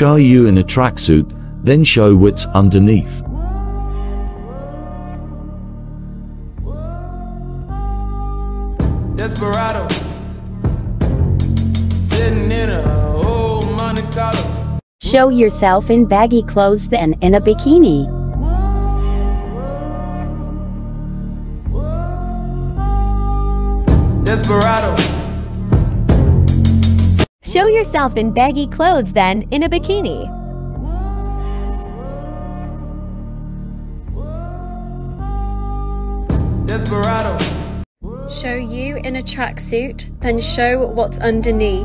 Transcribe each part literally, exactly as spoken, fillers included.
Show you in a tracksuit, then show what's underneath. Desperado, sitting in a old Monte Carlo. Show yourself in baggy clothes then in a bikini. Desperado. Show yourself in baggy clothes then in a bikini. Desperado. Show you in a tracksuit, then show what's underneath.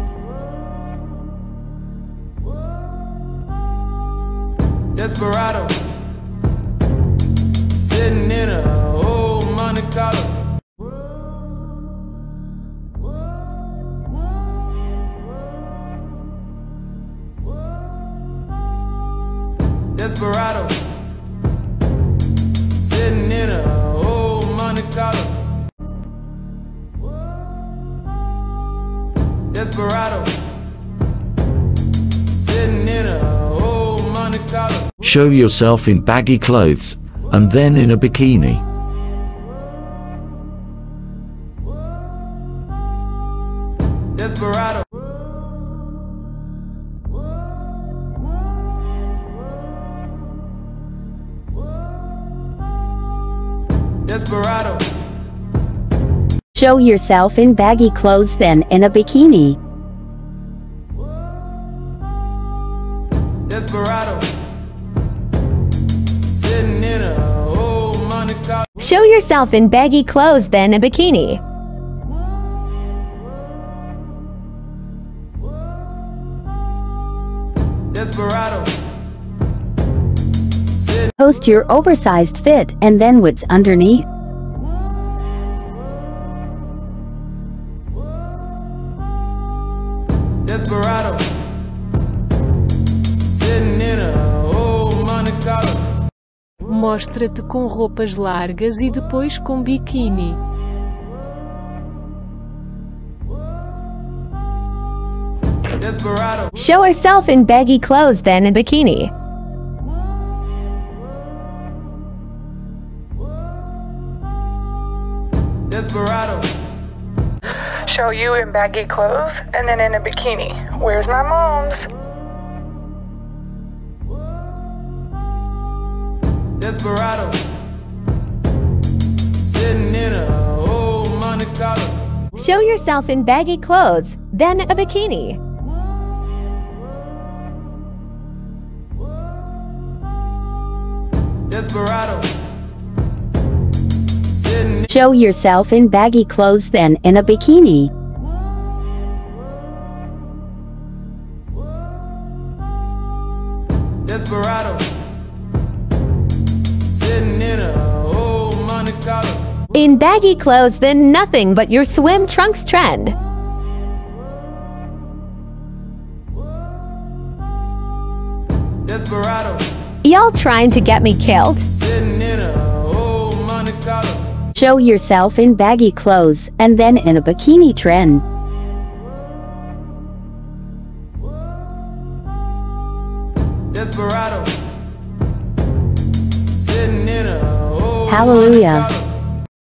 Desperado, sitting in a old Monte Carlo. Desperado, sitting in a old Monte Carlo. Desperado, sitting in a old Monte Carlo. Show yourself in baggy clothes, and then in a bikini. Desperado. Desperado. Show yourself in baggy clothes then in a bikini. Desperado, sitting in a old Monte Carlo. Show yourself in baggy clothes then in a bikini. Desperado. Post your oversized fit and then what's underneath. Desperado, sitting in a old Monte Carlo. Mostra-te com roupas largas e depois com biquíni. Desperado. Show herself in baggy clothes then in bikini. Desperado. Show you in baggy clothes and then in a bikini. Where's my mom's? Desperado, sitting in a old Monte Carlo. Show yourself in baggy clothes, then a bikini. Desperado, sitting. Show yourself in baggy clothes then in a bikini. Desperado, sitting in a old Monte Carlo. In baggy clothes then nothing but your swim trunks trend. Desperado. Y'all trying to get me killed? Sitting in a old Monte Carlo. Show yourself in baggy clothes and then in a bikini trend. Desperado, sitting in a old Hallelujah. Monte Carlo.